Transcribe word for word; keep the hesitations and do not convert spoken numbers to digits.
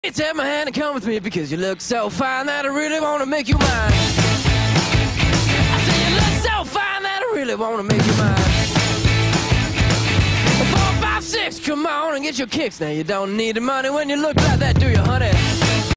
Take my hand and come with me because you look so fine that I really want to make you mine. I say you look so fine that I really want to make you mine. Four, five, six, come on and get your kicks. Now you don't need the money when you look like that, do you, honey?